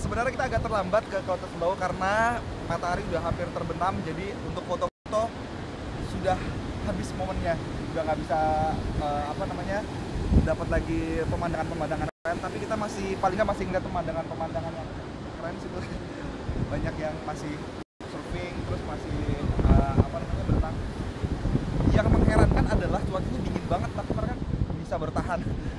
sebenarnya kita agak terlambat ke Kota Sembawang karena matahari udah hampir terbenam, jadi untuk foto-foto sudah habis momennya, udah nggak bisa dapat lagi pemandangan-pemandangan keren, tapi kita masih paling nggak masih ngeliat pemandangan-pemandangan yang keren sih tuh. Banyak yang masih surfing, terus masih berenang. Yang mengherankan adalah cuacanya dingin banget, tapi mereka bisa bertahan.